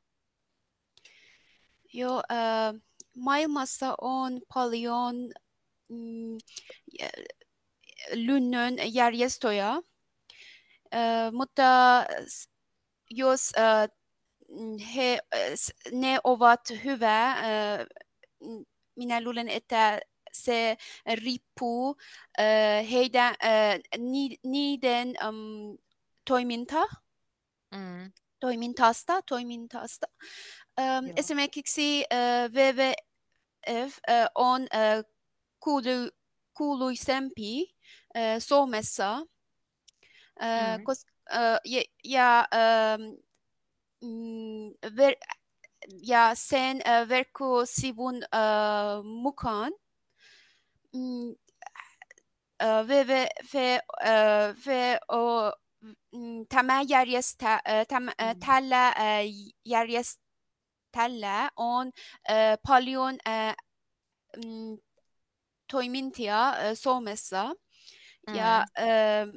Joo, ö, maailmassa on paljon mm, ä- luonnonjärjestöjä, Ö, mutta s- jos ö, mm, he, ö, s- ne ovat hyvä, ö, mm, minä luulen, että se riippuu ö, heidän, ö, ni- niiden mm, toiminta, Mm, toimintasta, toimintasta. Ö, joo. Esimerkiksi ö, W W F ö, on ö, kuulu, kuuluisempi ö, Suomessa, ö, Mm, kos, ö, ja, ja ö, mm, ver, ja sen ö, verkkosivun ö, mukaan mm, ö, W W F ö, ve o mm, tämä järjestä, ö, tam, ö, mm, tällä ö, järjestöllä on ö, paljon ö, mm, toimintaa ö, Suomessa ja mm, ö,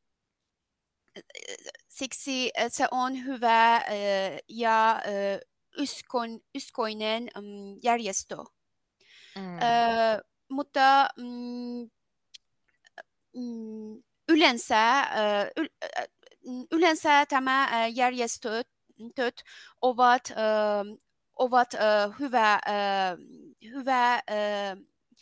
siksi ö, se on hyvä ö, ja ö, uskon, uskoinen mm, järjestö. Ö, mm, Mutta mm, mm, yleensä, ö, yl- ö, mm, yleensä tämä ö, järjestöt töt ovat, ö, ovat ö, hyvä, ö, hyvä ö,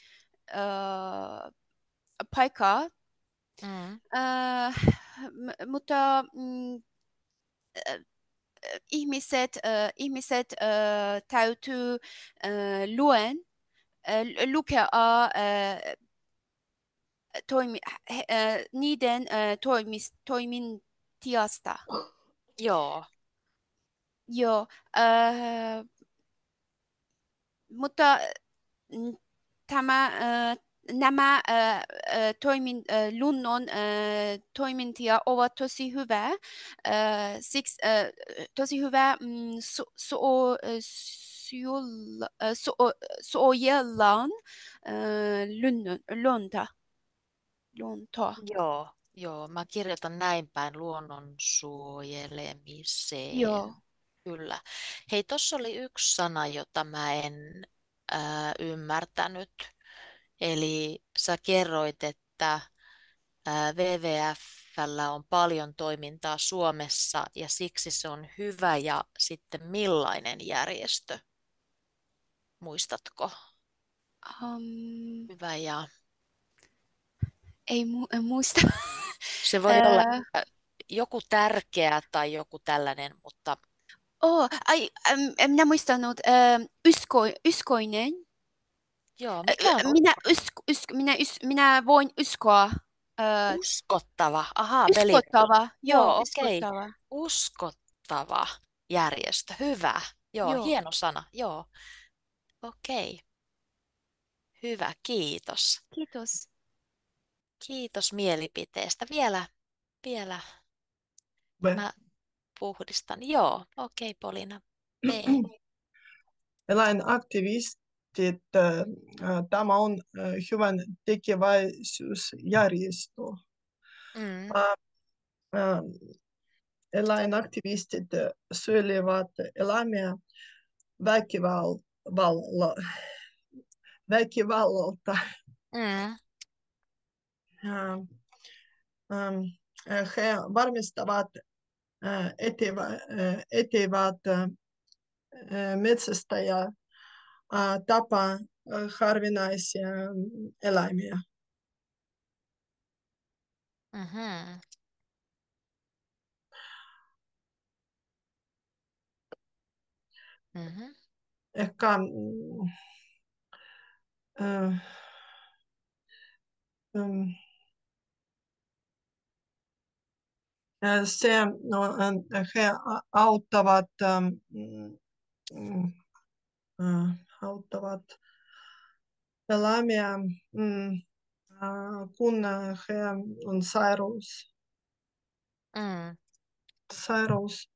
ö, paikka. mm, Ö, m- Mutta mm, ö, ihmiset, ö, ihmiset ö, täytyy ö, luen, ö, lukea ö, toimi, he- ö, niiden ö, toimis, toimintiasta. joo. Joo, ö, mutta mm, tämä, ö, nämä ö, ö, toimin, ö, luonnon ö, toimintia ovat tosi hyvä. Ö, Siksi ö, tosi hyvä mm, su, su, ö, suojella, ö, su, suojellaan ö, luonnon, luonta, luontoa. Joo, joo. Mä kirjoitan näin päin luonnon suojelemiseen. Joo. Kyllä. Hei, tuossa oli yksi sana, jota mä en ää, ymmärtänyt. Eli sä kerroit, että ää, W W F:llä on paljon toimintaa Suomessa ja siksi se on hyvä ja sitten millainen järjestö? Muistatko? Um, Hyvä ja ei, mu- en muista. se voi olla Ää, ää, joku tärkeä tai joku tällainen, mutta oh, ai, äm, minä muistanut. Ähm, usko, uskoinen. joo, Ä, mikä on ä, Minä, usk, usk, minä, us, minä voin uskoa. Äh, uskottava? Ahaa, veli. uskottava. Joo, Joo, okei. uskottava. Uskottava järjestö. Hyvä. Joo, Joo, hieno sana. Joo, okei. Hyvä, kiitos. kiitos. Kiitos mielipiteestä. Vielä, vielä B. mä puhdistan. Joo, okei, Polina. B. Eläinaktivistit, äh, tämä on äh, hyvän tekeväisyysjärjestö. Mm, Äh, äh, Eläinaktivistit äh, suojelevat eläimiä väkivalla, väkivallalta. mm, Äh, ähm, äh, He varmistavat äh, etivä, äh, etivät äh, metsästä ja äh, tapaa äh, harvinaisia eläimiä. mhm, mhm, Ehkä mm, äh, mm, äh, se, no, äh, he auttavat, ähm, mm, äh, auttavat eläimiä, mm, äh, kun he on sairaus, mm, sairaus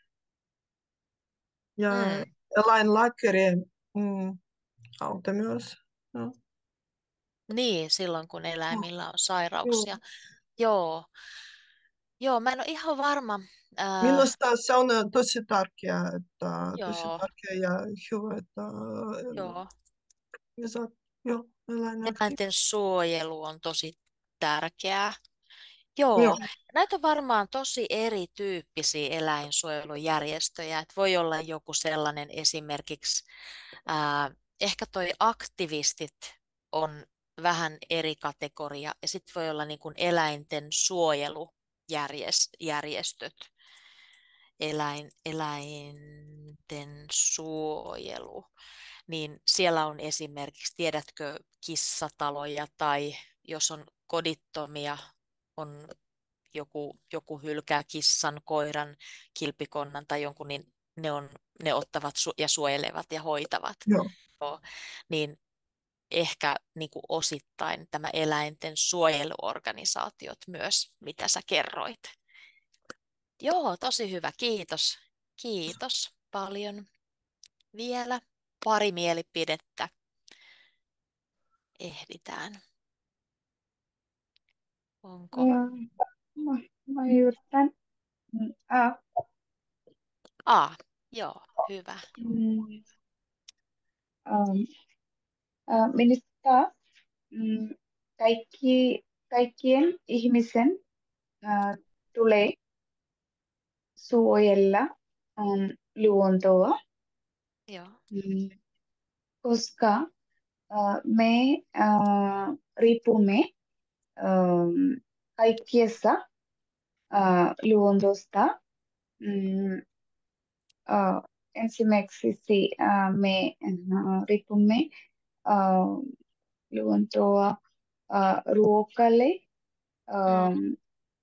ja mm. eläinlääkäri mm, auttaa myös. No, Niin, silloin kun joo, eläimillä on joo. sairauksia. Joo, joo, mä en ole ihan varma. Äh, Minusta se on äh, tosi tärkeää, että tosi joo, tärkeää ja hyvä, että joo. äh, saat, joo, eläinaktiivisesti. Eläinten suojelu on tosi tärkeää. Joo, Joo, näitä on varmaan tosi erityyppisiä eläinsuojelujärjestöjä. Että voi olla joku sellainen esimerkiksi, ää, ehkä toi aktivistit on vähän eri kategoria, ja sitten voi olla niin kuin eläinten suojelujärjestöt, eläin, eläinten suojelu, niin siellä on esimerkiksi, tiedätkö, kissataloja tai jos on kodittomia, on joku, joku hylkää kissan, koiran, kilpikonnan tai jonkun, niin ne, on, ne ottavat su- ja suojelevat ja hoitavat. joo. Joo. Niin ehkä niin kuin osittain tämä eläinten suojeluorganisaatiot myös, mitä sä kerroit. Joo, tosi hyvä. Kiitos. Kiitos paljon. Vielä pari mielipidettä ehditään. Onko? Ja, mä, mä yritän. Mm, ah, A, joo, hyvä. mm, um, ah, minusta mm, kaikki, kaikkien ihmisen ah, tulee suojella um, luontoa, Joo. mm, koska ah, me ah, riippumme um, kaikkiessa ah, luontosta. Mm, ah, Ensimmäiseksi ah, me ah, riippumme ah, luontoa ah, ruokalle Mm, um,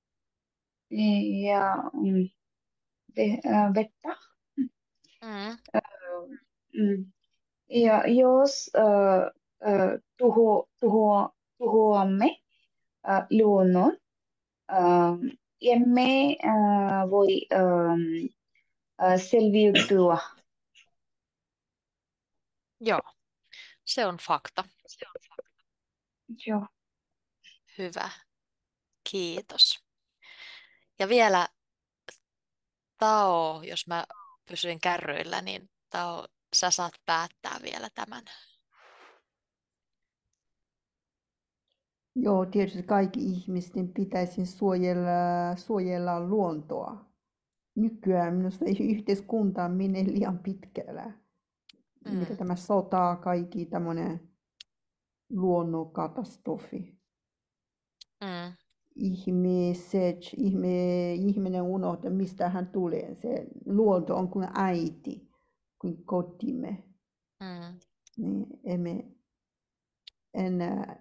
ja mm, ve- ah, vettä. mm, Mm. Ja jos äh, äh, tuho, tuho, tuhoamme äh, luonnon, äh, emme äh, voi ähm, äh, selviytyä. joo, se on fakta. Joo. Hyvä. Kiitos. Ja vielä Tao, jos mä pysyin kärryillä, niin Tao, sä saat päättää vielä tämän. Joo, tietysti kaikki ihmisten pitäisi suojella, suojella luontoa. Nykyään minusta yhteiskunta menee liian pitkällä. Mitä Mm. tämä sota, kaikki tämmöinen luonnonkatastrofi. Mm. Ihmiset, ihme, ihminen unohtaa, mistä hän tulee. Se luonto on kuin äiti, kuin kotimme. Mm. Niin emme enää.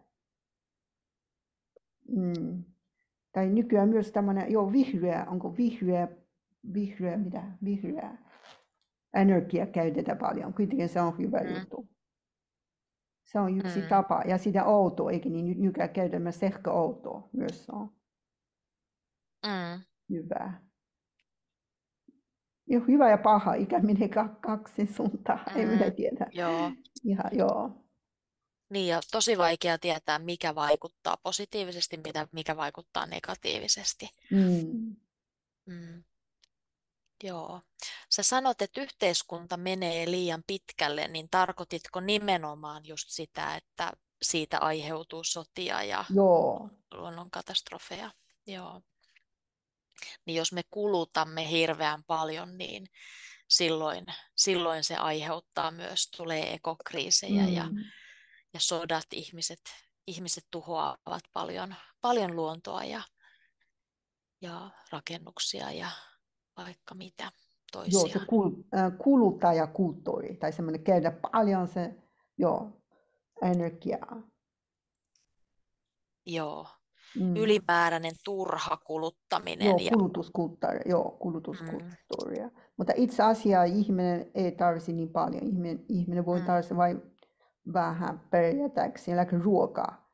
Mm. Tai nykyään myös tämmöinen, joo, vihreä, onko vihreä, vihreä, mitä, vihreä energia käytetään paljon. Kuitenkin se on hyvä Mm. juttu. Se on yksi Mm. tapa. Ja sitä autoa, eikä niin ny- nykyään käytämme sähköautoa myös se on Mm. hyvä. Ja hyvä ja paha, ikä menee ka- kaksi suuntaan, en minä Mm. tiedä. Joo. Ihan, joo. Niin ja tosi vaikea tietää, mikä vaikuttaa positiivisesti, mitä, mikä vaikuttaa negatiivisesti. Mm. Mm. Joo. Sä sanot, että yhteiskunta menee liian pitkälle, niin tarkoititko nimenomaan just sitä, että siitä aiheutuu sotia ja Joo. luonnonkatastrofeja? Joo. Niin jos me kulutamme hirveän paljon, niin silloin, silloin se aiheuttaa myös, tulee ekokriisejä ja, Mm. ja sodat, ihmiset, ihmiset tuhoavat paljon, paljon luontoa ja, ja rakennuksia ja vaikka mitä Joo, se toisiaan. kul, äh, kuluttajakulttuuri, tai semmoinen käydä paljon se, joo, energiaa. Joo. Mm. Ylimääräinen turha kuluttaminen. Joo, Ja, kulutuskulttuuri, joo, mm, kulutuskulttuuria. Mutta itse asiassa ihminen ei tarvitse niin paljon. Ihminen, ihminen voi mm, tarvitse vain vähän pärjätäkseen, eli ruokaa.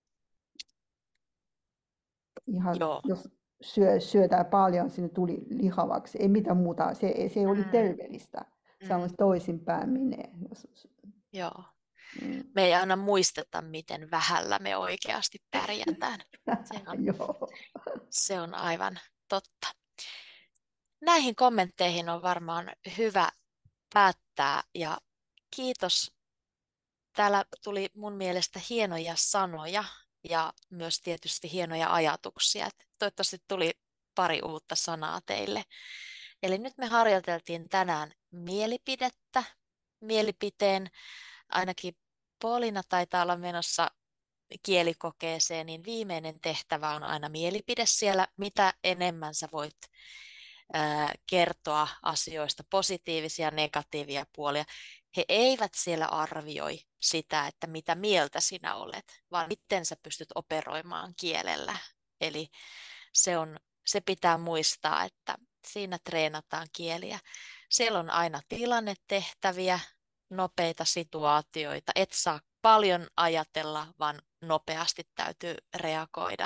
Ihan, joo. jos syö, syötään paljon, sinne tuli lihavaksi. Ei mitään muuta, se, se oli Mm, terveellistä. Se on mm, toisinpäin menee. Jos, joo. mm. Me ei aina muisteta, miten vähällä me oikeasti pärjätään. Se on, Joo. se on aivan totta. Näihin kommentteihin on varmaan hyvä päättää ja kiitos. Täällä tuli mun mielestä hienoja sanoja ja myös tietysti hienoja ajatuksia. Toivottavasti tuli pari uutta sanaa teille. Eli nyt me harjoiteltiin tänään mielipidettä, mielipiteen, ainakin Pauliina taitaa olla menossa kielikokeeseen, niin viimeinen tehtävä on aina mielipide siellä. Mitä enemmän sä voit ää, kertoa asioista, positiivisia ja negatiivisia puolia. He eivät siellä arvioi sitä, että mitä mieltä sinä olet, vaan miten sä pystyt operoimaan kielellä. Eli se, on, se pitää muistaa, että siinä treenataan kieliä. Siellä on aina tilannetehtäviä, nopeita situaatioita. Et saa paljon ajatella, vaan nopeasti täytyy reagoida.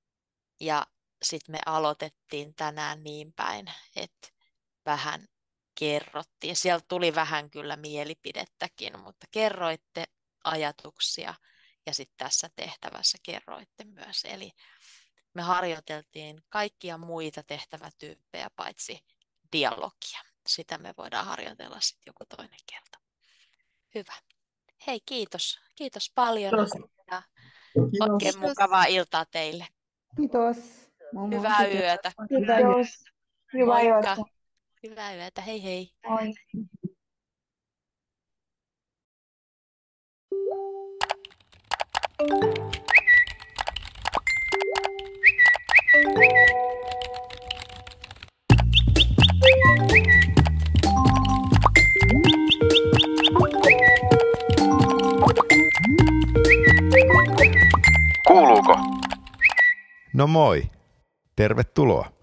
Ja sitten me aloitettiin tänään niin päin, että vähän kerrottiin. Sieltä tuli vähän kyllä mielipidettäkin, mutta kerroitte ajatuksia ja sitten tässä tehtävässä kerroitte myös. Eli me harjoiteltiin kaikkia muita tehtävätyyppejä paitsi dialogia. Sitä me voidaan harjoitella sitten joku toinen kerta. Hyvä. Hei, kiitos. Kiitos paljon Kiitos. ja Kiitos. oikein Kiitos. mukavaa iltaa teille. Kiitos. Moi moi. Hyvää Kiitos. yötä. Hyvää yötä. Kiitos. Hyvää Moikka. yötä. Hyvää yötä. Hei hei. Moi. Kuuluuko? No moi. Tervetuloa.